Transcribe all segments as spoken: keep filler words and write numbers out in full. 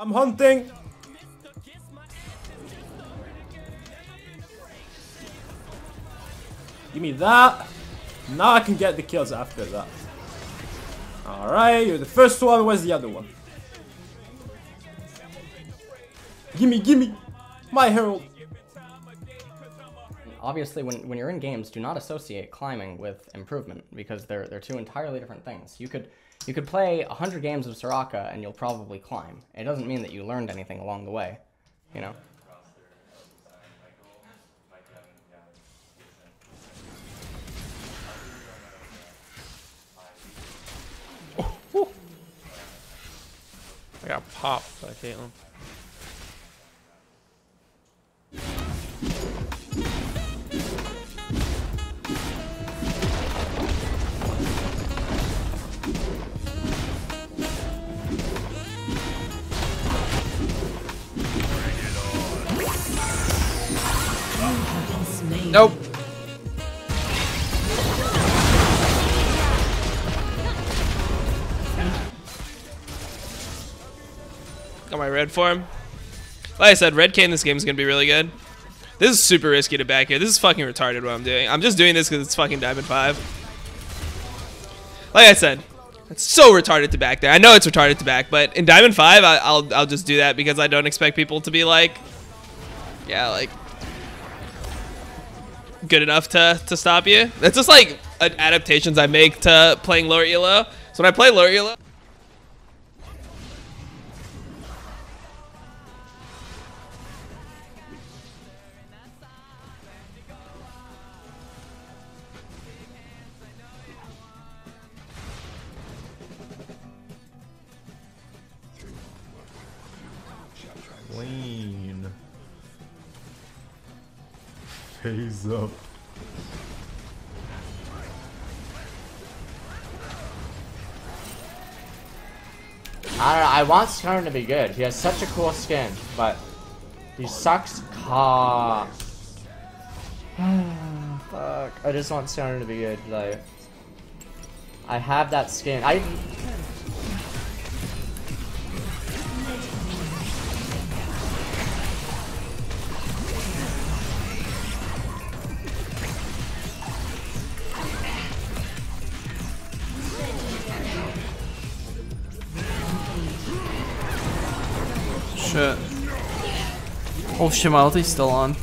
I'm hunting. Give me that. Now I can get the kills after that. Alright, you're the first one. Where's the other one? Gimme, gimme. My herald. Obviously, when, when you're in games, do not associate climbing with improvement, because they're they're two entirely different things. You could you could play a hundred games of Soraka and you'll probably climb. It doesn't mean that you learned anything along the way, you know. I got popped by Caitlyn. Nope. Got my red form. Like I said, red Kayn in this game is going to be really good. This is super risky to back here. This is fucking retarded what I'm doing. I'm just doing this because it's fucking Diamond five. Like I said, it's so retarded to back there. I know it's retarded to back, but in Diamond five, I, I'll, I'll just do that because I don't expect people to be like, yeah, like, good enough to, to stop you. That's just like adaptations I make to playing lower elo. So when I play lower elo, Clean. Phase up. I don't know, I want Skarn to be good. He has such a cool skin, but he sucks cost. Fuck. I just want Skarn to be good. Like, I have that skin. I. shit. Oh shit, my ulti's still on.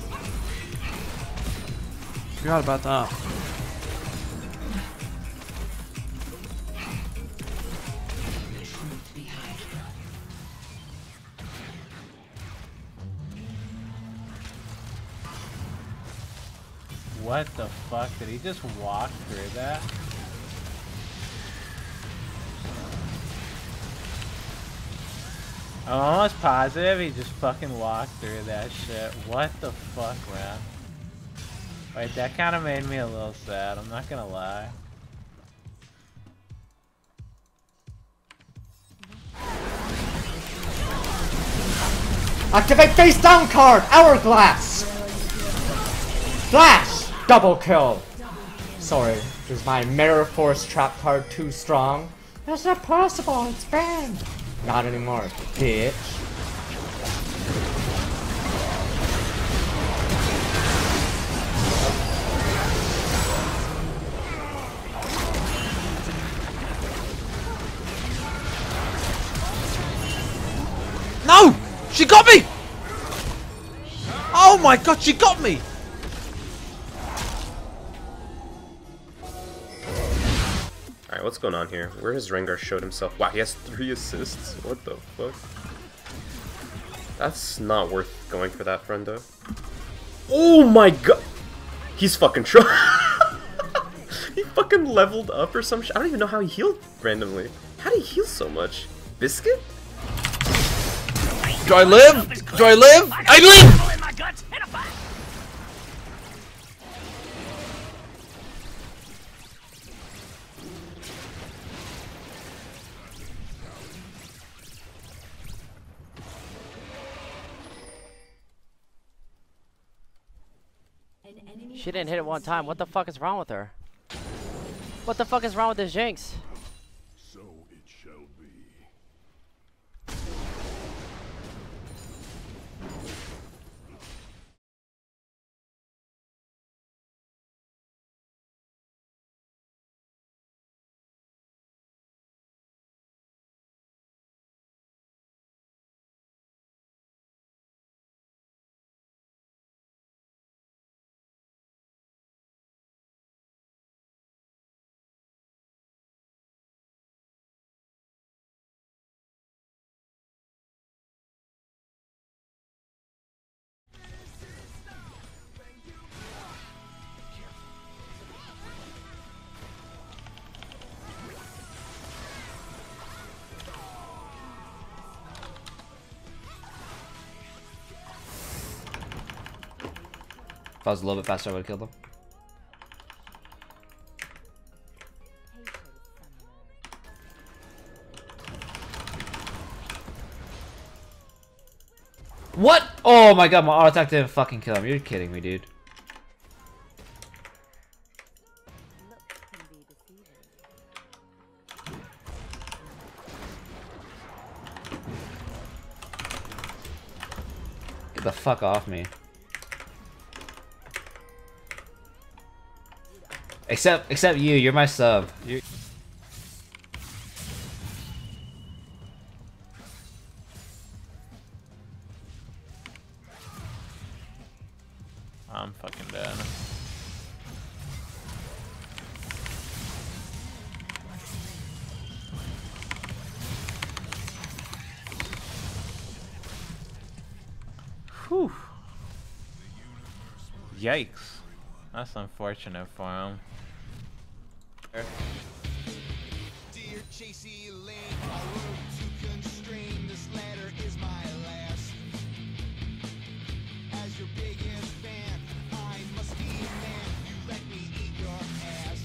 Forgot about that. What the fuck? Did he just walk through that? I'm almost positive he just fucking walked through that shit. What the fuck, man? Wait, that kind of made me a little sad. I'm not gonna lie. Activate face down card! Hourglass! Flash! Double kill! Sorry, is my Mirror Force trap card too strong? That's not possible, it's banned! Not anymore, bitch. No! She got me! Oh my god, she got me! Alright, what's going on here? Where has Rengar showed himself? Wow, he has three assists? What the fuck? That's not worth going for that, friendo. Oh my god! He's fucking trying. He fucking leveled up or some shit. I don't even know how he healed randomly. How did he heal so much? Biscuit? Do I live? Do I live? I live! She didn't hit it one time. What the fuck is wrong with her? What the fuck is wrong with this Jinx? So it shall be. If I was a little bit faster, I would have killed him. What? Oh my god, my auto attack didn't fucking kill him. You're kidding me, dude. Get the fuck off me. Except, except you. You're my sub. You're I'm fucking dead. Whew. Yikes. That's unfortunate for him. Dear Chasey Lane, I wrote to constrain. This letter is my last. As your biggest fan, I must demand you let me eat your ass.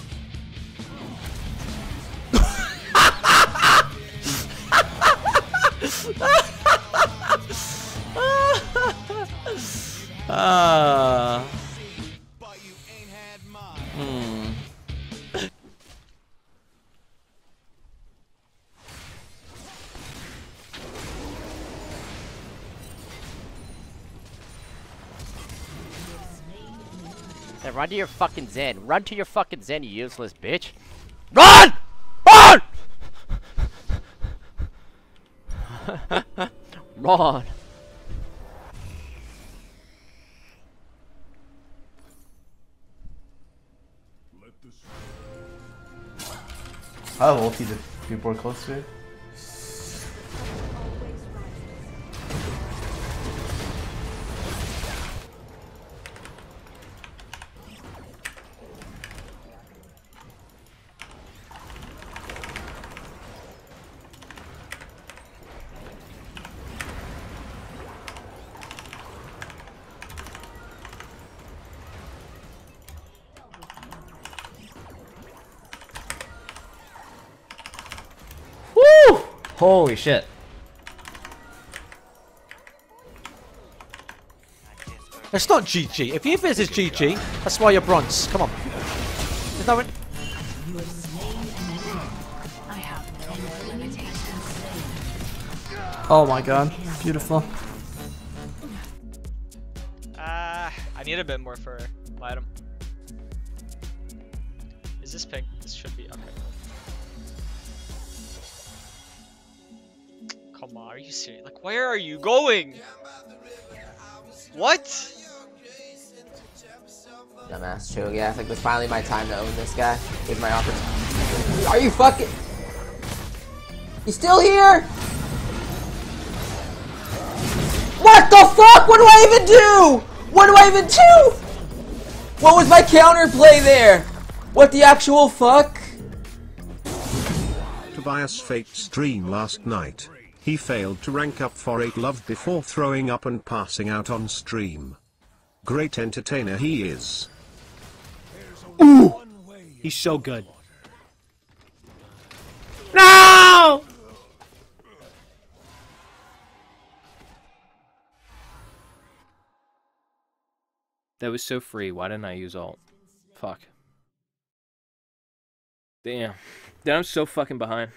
Ah. But you ain't had mine. Hmm. Hey, run to your fucking Zen. Run to your fucking Zen, you useless bitch. Run! Run! Run! I have ulti if people are close to it. Woo! Holy shit. It's not G G. If you think this is G G, that's why you're bronze. Come on. There's no one. Oh my god. Beautiful. Uh, I need a bit more for item. Is this pink? This should be okay. Come on, are you serious? Like, where are you going? What? Dumbass chill, yeah. Like, it's finally my time to own this guy. Here's my opportunity. Are you fucking? You still here? What the fuck? What do I even do? What do I even do? What was my counterplay there? What the actual fuck? Tobias faked stream last night. He failed to rank up for eight love before throwing up and passing out on stream. Great entertainer he is. Ooh! He's so good. No! That was so free. Why didn't I use ult? Fuck. Damn. Dude, I'm so fucking behind.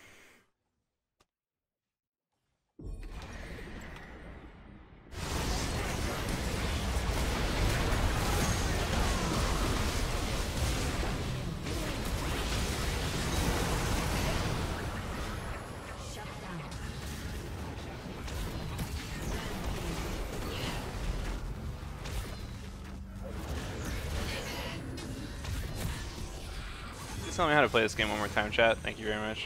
Please tell me how to play this game one more time, chat. Thank you very much.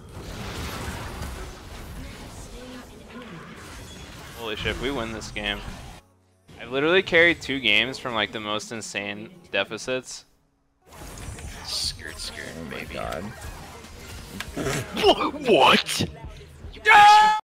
Holy shit, if we win this game. I've literally carried two games from like the most insane deficits. Skirt, skirt, Oh my baby. god. What?